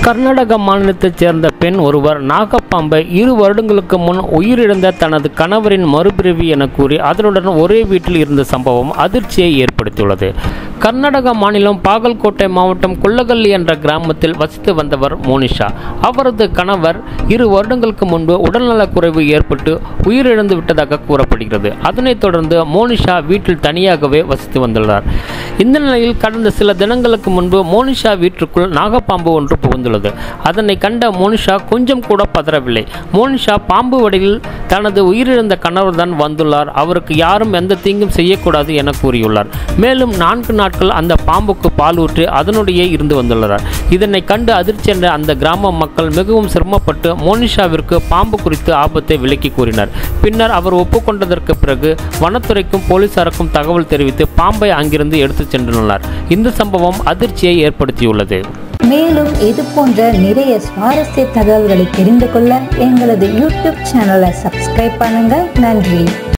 கர்நாடக மாநிலத்தைச் சேர்ந்த பெண் ஒருவர் நாகப்பாம்பை 2 வருடங்களுக்கு முன் உயிரிழந்த தனது கணவரின் மறுபிறவி என கூறி அதனுடன் ஒரே வீட்டில் இருந்த சம்பவம் அதிர்ச்சியை ஏற்படுத்தியுள்ளது. கர்நாடக மாநிலம் பாகல்கோட்டை மாவட்டம் குள்ளகல்லி என்ற கிராமத்தில் வசித்து வந்தவர் மோனிஷா. அவரது கணவர் 2 வருடங்களுக்கு முன்பு உடல்நலக்குறைவு ஏற்பட்டு உயிரிழந்து விட்டதாக கூறப்படுகிறது. அதனைத் தொடர்ந்து மோனிஷா வீட்டில் தனியாகவே வசித்து வந்துள்ளார். இந்த நிலையில் கடந்த சில தினங்களுக்கு முன்பு மோனிஷா வீட்டிற்குள் நாகப்பாம்பு ஒன்று புகுந்துள்ளது. அதனை கண்ட மோனிஷா கொஞ்சம் கூட பதறவில்லை. மோனிஷா பாம்பு வடிவில் தனது உயிரிழந்த கணவர் தான் வந்துள்ளார், அவருக்கு யாரும் எந்த தீங்கும் செய்யக்கூடாது என கூறியுள்ளார். மேலும் 4 நாட்கள் அந்த பாம்புக்கு பால் ஊற்றி அதனுடைய இருந்து வந்துள்ளார். இதனை கண்டு அதிர்ச்சியடைந்த அந்த கிராம மக்கள் மிகவும் சிரமப்பட்டு மோனிஷாவிற்கு பாம்பு குறித்து ஆபத்தை விலக்கி கூறினர். பின்னர் அவர் ஒப்புக்கொண்டதற்கு பிறகு வனத்துறைக்கும் போலீசாருக்கும் தகவல் தெரிவித்து பாம்பை அங்கிருந்து எடுத்துச் சென்றுள்ளார். இந்த சம்பவம் அதிர்ச்சியை ஏற்படுத்தியுள்ளது. மேலும் இது போன்ற நிறைய சுவாரஸ்ய தகவல்களை தெரிந்து கொள்ள எங்களது யூடியூப் சேனலை சப்ஸ்கிரைப் பண்ணுங்க. நன்றி.